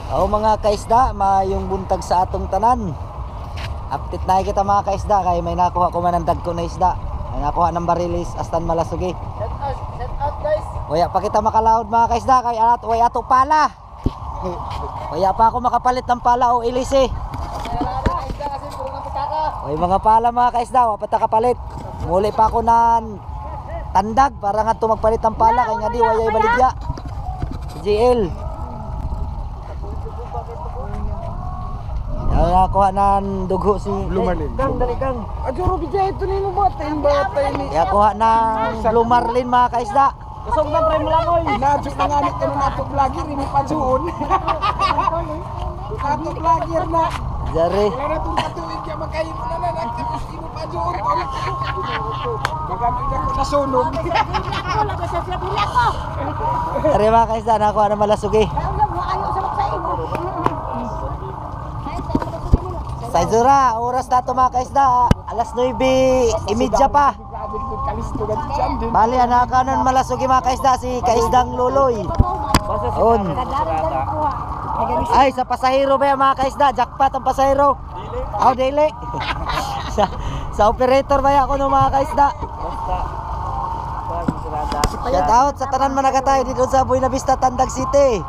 O mga kaisda, mayong buntag sa atong tanan. Update na kita mga kaisda kay may nakuha ko man ng dagko na isda. May nakuha ng barilis astan malasugi. Set out guys. Waya pa kita makalawod mga kaisda kay alat way ato pala. Waya pa ako makapalit ng pala o ilis eh. Way mga pala mga kaisda, wa pa ta kapalit. Muli pa ako ng tandag para nga to magpalit ng pala kay nga di waya ibaligya. GL. Nakuha ng dugo si Lumarlin. Dali kang. Adyo bigay ito ni mo batay ni. Nakuha ng Lumarlin mga kaisda. Kusog na pre mo lang oy. Nadyo na nga nito ng ato vlogger ni pajuon. Ato vlogger na. Jare. Wala na itong katuwid kaya makain mo na na. Nagkakasti mo pajuon to. Magamit ako na sunog. Wala ka sa pila ko. Are mga kaisda, nakuha ng malasugi. Ayaw sa maksain. Sa Izura, oras na ito mga kaisda. Alas 9:30 pa. Kalisto na dyan din. Bali, anakanon malasugi mga kaisda si Kaisdang Luloy. On. Ay, sa pasahero ba yan mga kaisda? Jackpot ang pasahero. Oh, dili. sa operator ba yan ako no mga kaisda? Shout out sa tanan managatay dito sa Buena Vista, Tandag City.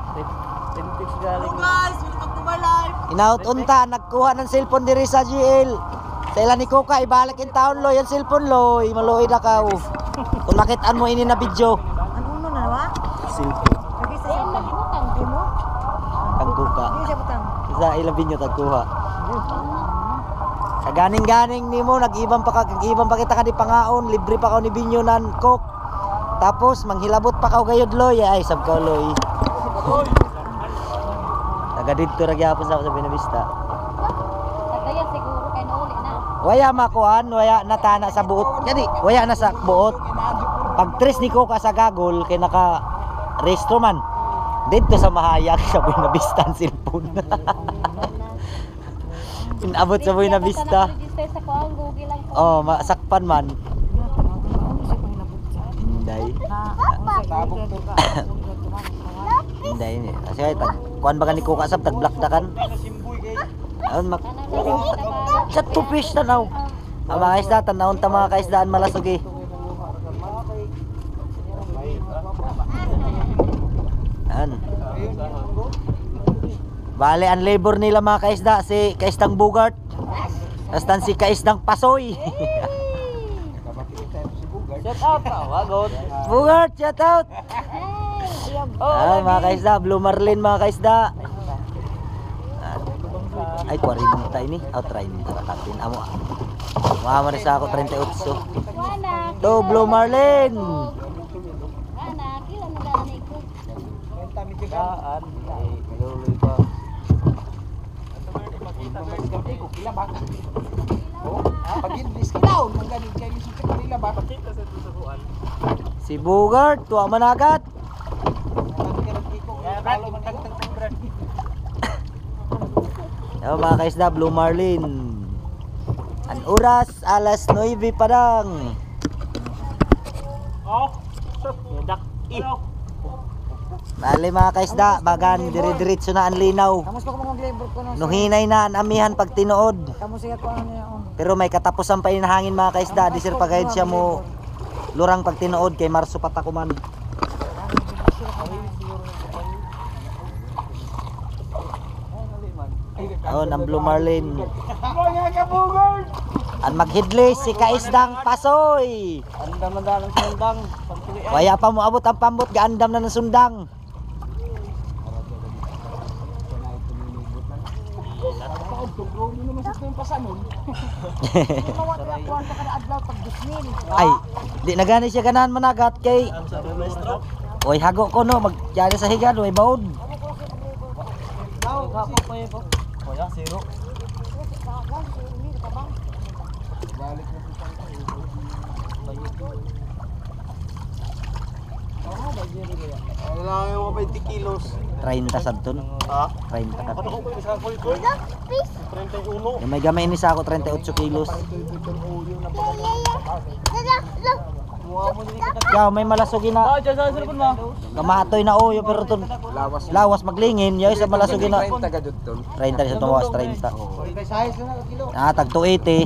Inaut unta, nagkuha ng cellphone diri sa GL. Sa ilan ni Kuka, ibalik in town loy, ang cellphone loy, maluoy na ka. Kung makitaan mo ini na video. Ano na nawa? Cellphone, Kagi sa iyo nagibutang di mo. ang Kuka. Di siya butang. Sa ilang binyo tagkuha. Sa ganing-ganing ni mo, nag-ibang pa kita ka di pangaon, libre pa ka ni binyo nan coke. Tapos, manghilabot pa ka gayod loy, ay sab ka loy. Taga dito ra gyapon sa Buena Vista. Kaya siguro kay nauli na. Waya makuan, waya natana sa buot. Kani, waya na sa buot. Pag tres ni ko ka sa gagol kay naka restro man. Dito sa Mahayag sa Buena Vista ang cellphone. Inabot sa Buena Vista. Register sa kuang Google lang. Oh, masakpan man. Hinday. Hinday ni. Kasi ay tag kuan ba ni ko kasab tag black dakan. Aun mak. Chat to fish tanaw. Ang mga isda tanawon ta mga kaisdaan malasugi. An. Bale ang labor nila mga kaisda si Kaisdang Bugart. Astan si Kaisdang Pasoy. Shout out wagod. Bugart, shout out. Ay mga kaisda, Blue Marlin mga kaisda. Ay 40 ini, out 30 takatin amo. Mama rin sa ako 38. To Blue Marlin. Ana, kila na gani ko. Saan? Ay, luloy pa. Pag-inlis kilaw. Magaling kayo sa kanila ba? Si Bugart, tuwa managat. Yo mga kaisda, Blue Marlin. Ang oras, alas 9 pa lang. Bale mga kaisda, bagan dire-diretso na ang linaw. Kamusta ko mga labor ko no? Nuhinay na ang amihan pag tinuod. Kamusta ko ano niya on? Pero may katapusan pa inahangin mga kaisda. Di sir pagayad siya mo lurang pag tinuod kay Marso patakuman. Oh, ang Blue Marlin. Mga kabugol! Ang maghidlis si Kaisdang Pasoy. Andam na dalang sundang. Waya pa mo abot ang pambot, gaandam na ng sundang. Ay, di na gani siya ganahan managat kay oy hago ko no, magyari sa higad, oy baod. Wala yung 20 kilos. 30 sabton. Ha? 30 ka. Ano ko ba isa ko ito? 31. Yung may gamay ini sa ako 38 kilos. Yaw may malasugi na. Kamatoy na oyo pero ton lawas maglingin yaw sa malasugi na. 30 ka jud ton. 30 sa tuwas 30. Ah tag 280.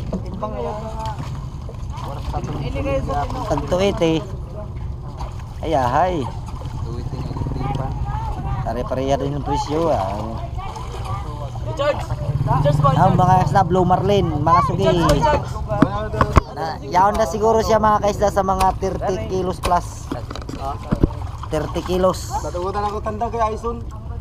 Tag 280. Ay hay. Tuwiting ang tipan. Pare-pareha din yung presyo mga isda Blue Marlin, malasugi. Yaon na siguro siya mga kaisda sa mga 30 kilos plus. 30 kilos. Batugutan ako tanda kay Aison.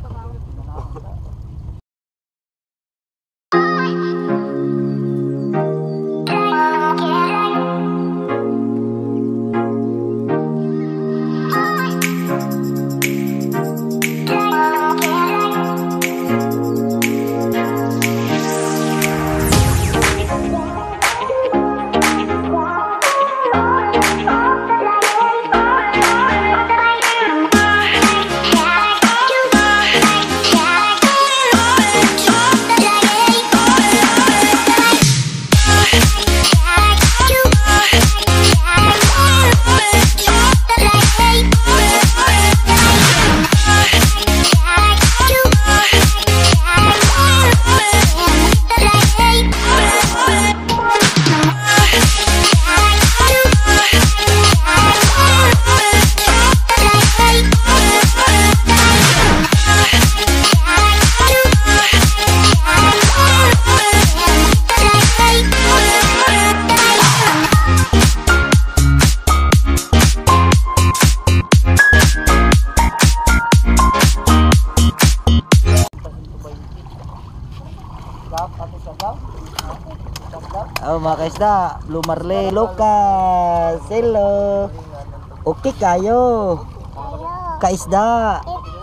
Oh mga kaisda, Blue Marlin, Lucas, hello. Okay kayo. Kaisda.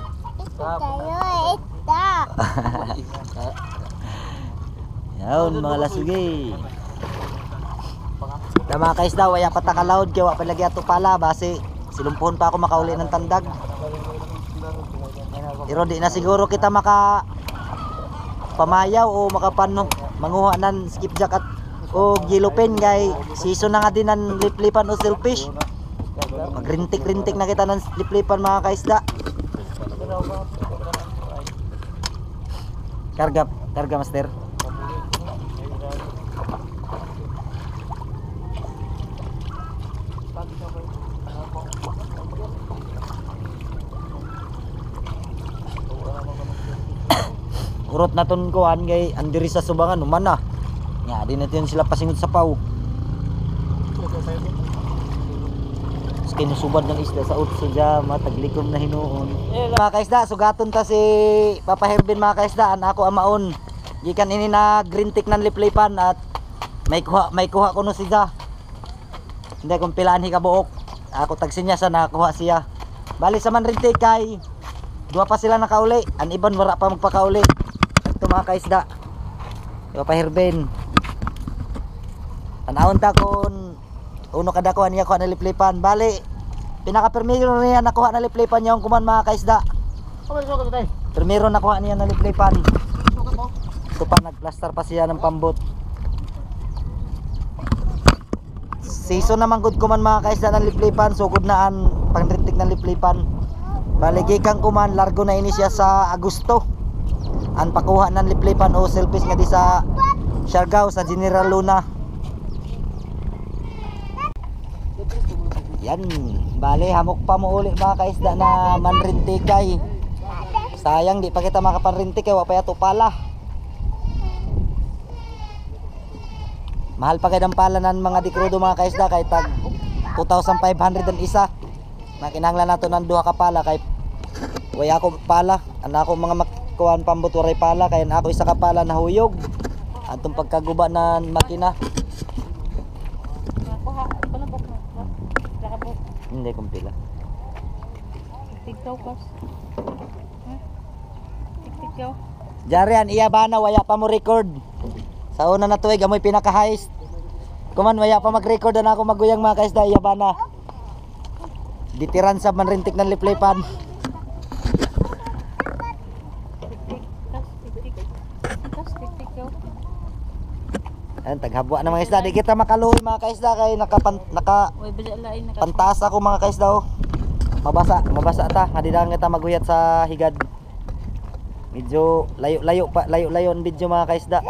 Yaon mga lasugi. Na mga kaisda, waya patakalaod kaya wa palagi ato pala base silumpuhon pa ako makauli ng tandag. Pero di na siguro kita maka pamayaw o makapano manguha ng skipjack at o gilupin kay season na nga din ng liplipan o silfish. Magrintik-rintik na kita ng liplipan mga kaisda. Karga master. Urot na ton kuhan kay andiri sa subangan human na. Nya di natin sila pasingot sa paw. Kinusubad ng isda sa utso dya, mataglikon na hinuon. Mga kaisda, sugaton ta si Papa Herbin mga kaisda, ako amaon. Gikan ini na green tick ng liplipan at may kuha ko no siya. Hindi kong pilaan hikabuok. Ako tagsinya sa nakuha siya. Bali sa man rin kay dua pa sila nakauli. Ang iban wala pa magpakauli. Ito mga kaisda. Papa Herbin. Tanawon ta kon uno kada kuha niya kuha na liplipan. Bali pinaka-permiro niya nakuha na liplipan niya yung kuman mga kaisda. Permiro nakuha niya na liplipan. Ito pa nagplaster pa siya ng pambot. Season naman good kuman mga kaisda ng liplipan. Sugod na ang pangritik ng liplipan. Baligi kang kuman largo na ini siya sa Agosto. Ang pakuha ng liplipan o selfish nga di sa Siargao sa General Luna. Yan, bale hamok pa mo uli mga kaisda na manrintikay. Sayang di pa kita makapanrintik kaya wapay ato pala. Mahal pa kay ng pala ng mga dikrudo mga kaisda kay tag 2,500 ang isa. Nakinanglan nato ng duha ka pala kay waya ako pala. Ana ako mga makuan pambot waray pala kay ako isa ka pala nahuyog. Atong pagkaguba na makina. Hindi kumpila. Tiktok kas. Tiktok. Jarian iya ba na waya pa mo record. Sa una na tuig amoy pinaka-heist. Kuman waya pa mag-record na ako maguyang mga kaisda iya ba na. Ditiran sa manrintik ng liplipan. Ayan, taghabwa na mga isda. Di kita makaluhi mga kaisda kay Uy, bala lain na pantaas ako mga kaisda oh. Mabasa ta. Nga di lang kita maguyat sa higad. Medyo layo-layo ang video mga kaisda.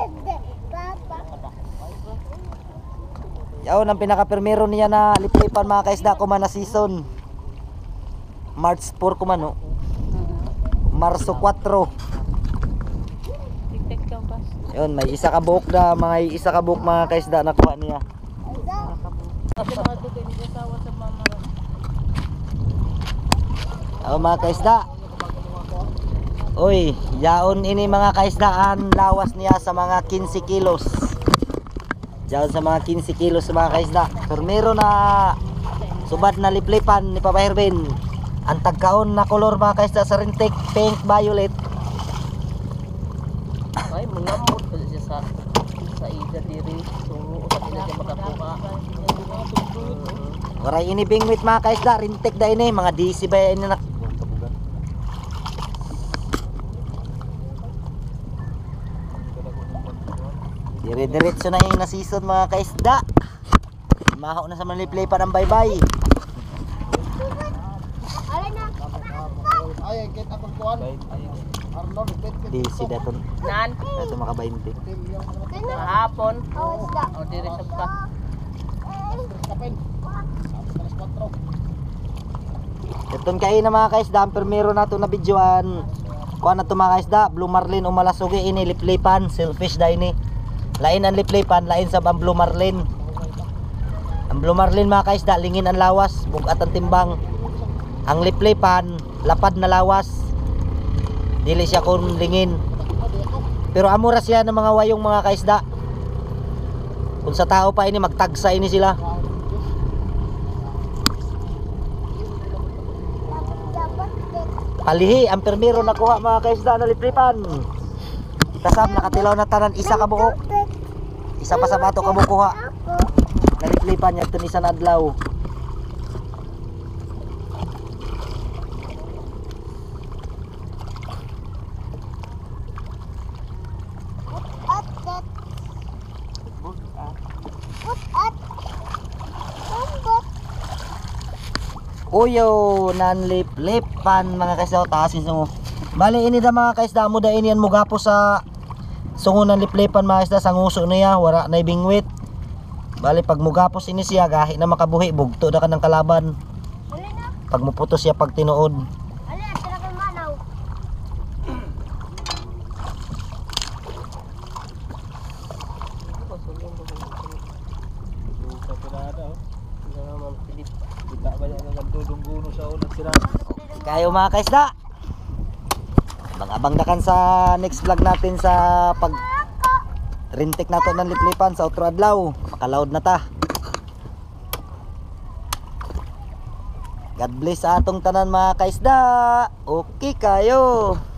Yaw, ang pinaka-primero niya na liplipan mga kaisda ko man na season. March 4 ko man oh. Marso 4. Tik-tek ka pas. Yun, may isa ka buhok na, mga kaisda na kuha niya. Kasi mga dugay ni asawa sa mama. Mga kaisda. Uy, yaon ini mga kaisdaan, lawas niya sa mga 15 kilos. Yaon sa mga 15 kilos mga kaisda. Turmero na subad na liplipan ni Papa Hervin. Ang tagkaon na kolor mga kaisda sa rintik, pink, violet. Ay, mangamot pa siya sa ida diri. So, sa na siya makakuha. Waray ini bingwit mga kaisda, rintik da ini, mga DC ba ini na. Dire-diretso na yung na-season mga kaisda. Mahaw na sa manliplay pa ng bye-bye. Ay, kita akong kuhan. Arnold, DC daton. Nan, Dato maka 20. kahapon. O diri sa pa. kapin. Alas 4. Daton kay na mga kaisda, ang primero nato na videoan. Kuha na to mga kaisda, Blue Marlin o malasugi ini liplipan, selfish da ini. Lain ang liplipan, lain sa ang Blue Marlin. Ang Blue Marlin mga kaisda, lingin ang lawas, bugat ang timbang. Ang liplipan, lapad na lawas. Dili siya kung lingin. Pero amura siya ng mga wayong mga kaisda. Kung sa tao pa ini magtagsa ini sila. Palihi, ang permero nakuha mga kaisda na liplipan. Kasam nakatilaw na tanan, isa ka buok. Isa pa sa bato ka bukuha. Naliplipan niya ito isa na adlaw. Uyo, nanlip-lipan mga kaisda, taasin sungo. Bali ini da mga kaisda mo da ini yan mugapo sa sungo ng liplipan mga kaisda, sa nguso niya, wala na ibingwit. Bali pag mugapos ini siya, gahi na makabuhi, bugto da ka ng kalaban. Pag muputos siya pag tinuod. Kayo mga kaisda, abang-abang na kan sa next vlog natin sa pag rintik nato ng liplipan sa outro adlaw. Makalaod na ta. God bless sa atong tanan mga kaisda. Okay kayo.